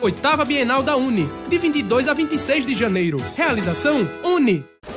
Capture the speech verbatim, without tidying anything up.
Oitava Bienal da Uni, de vinte e dois a vinte e seis de janeiro. Realização Uni.